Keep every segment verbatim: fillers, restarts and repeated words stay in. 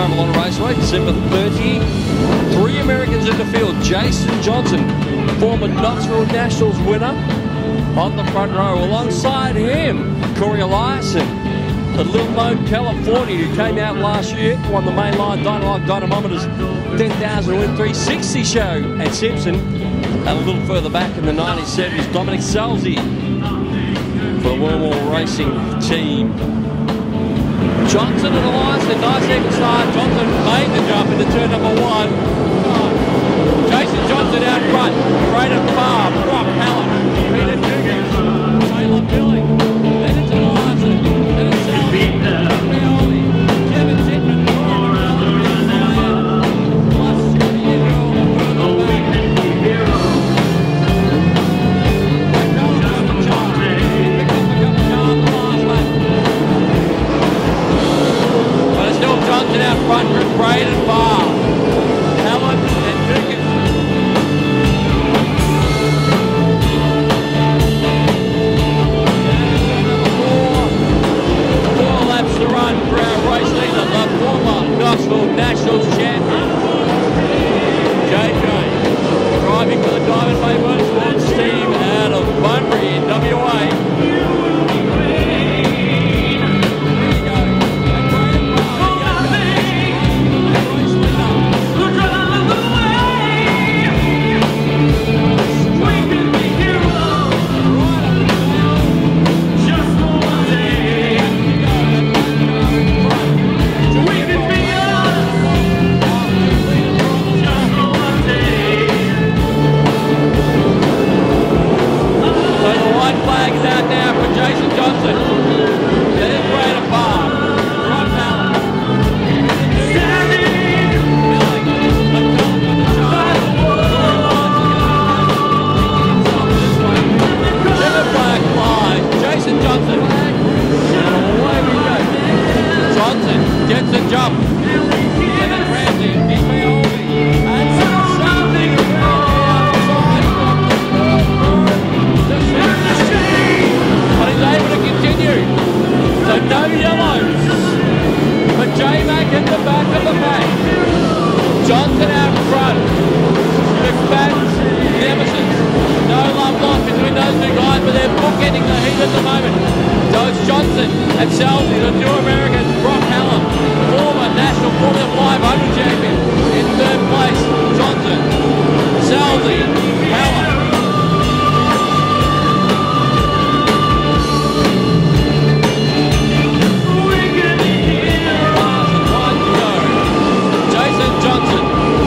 Avalon Raceway, December thirtieth. Three Americans in the field. Jason Johnson, former Knoxville Nationals winner, on the front row. Alongside him, Corey Eliason, the little-known Californian who came out last year, won the mainline Dynalog Dynamometers ten thousand win three sixty show at Simpson. And a little further back in the nineteen seventies, Dominic Salzi for the Wormhole Racing team. Johnson and Eliason, nice second start. Johnson made the jump into turn number one. Jason Johnson out front, Braden Farr, Brock Allen, Peter Dugan, Taylor Billing, then it's Eliason, then it's Salzi, Rioli, Kevin Zitman, plus seventy-year-old further back. But it's still Johnson out front with Braden Farr, Allen and Dugan. Knoxville Nationals champion J J, driving for the Diamond Bay Motorsports team out of Bunbury in W A. Jason Johnson, then it's Braden Farr, Brock Allen, Billing, McCulloch on the side, Jimmy Black line, Jason Johnson, and away we go. Johnson gets a jump, and then Ramsey, he's Rioli, and something around the but he's able to continue. So no yellows. But J-Mac at the back of the pack. Johnson out front. McFadden, Emerson. No love lost between those two guys, but they're bookending the heat at the moment. So it's Johnson and Salzi, the two Americans. Brock Allen, former National Formula five hundred champion, in third place. Johnson, Salzi, Allen. Johnson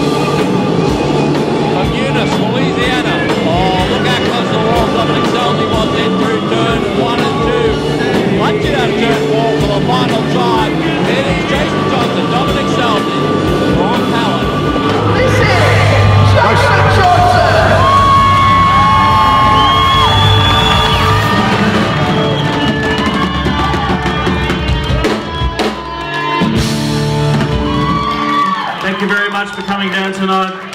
from Eunice, Louisiana. Oh, look how close the wall Dominic Salzi was in through turn one and two. Punching out of turn four for the final time. It is Jason Johnson, Dominic Salzi, Brock Allen. This is Jason Johnson! Thank you very much for coming down tonight.